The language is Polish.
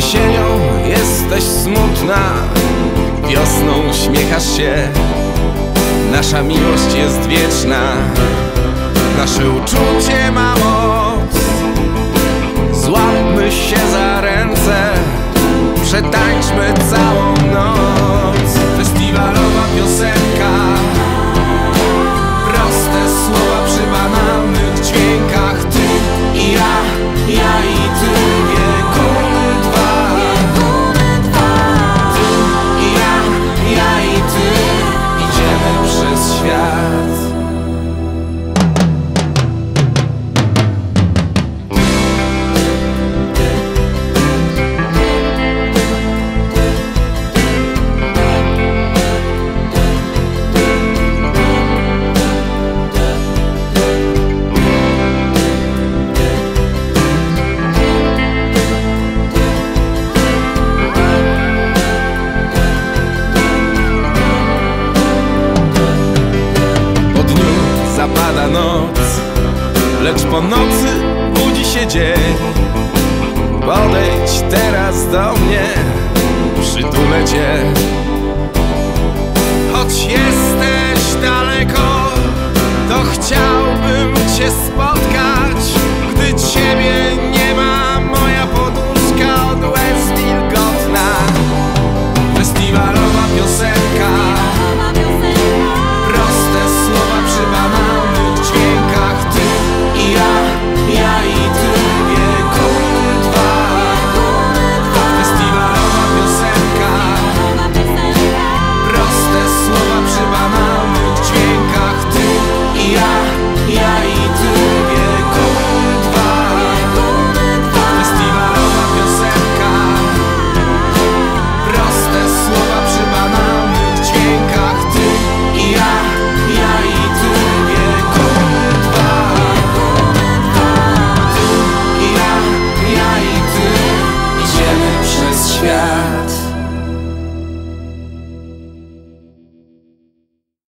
Jesienią jesteś smutna, wiosną uśmiechasz się. Nasza miłość jest wieczna, nasze uczucie ma moc. Złapmy się za ręce, przetańczmy całą noc. Festiwalowa piosenka, proste słowa przy banalnych dźwiękach. Ty i ja, ja i ty, bieguny dwa. Ty i ja, ja i ty, idziemy przez świat. Zapada noc, lecz po nocy budzi się dzień. Podejdź teraz do mnie, przytulę cię. Choć jesteś daleko, to chciałbym cię spotkać. Gdy ciebie nie ma, moja poduszka od łez wilgotna. Festiwalowa piosenka, proste słowa przy banalnych dźwiękach. Ty i ja, ja i ty, bieguny dwa. Festiwalowa piosenka, proste słowa przy banalnych dźwiękach. Ty i ja, ja i ty, bieguny dwa. Festiwalowa piosenka, proste słowa przy banalnych dźwiękach. Ty i ja, ja i ty, bieguny dwa. Ty i ja, ja i ty, idziemy przez świat.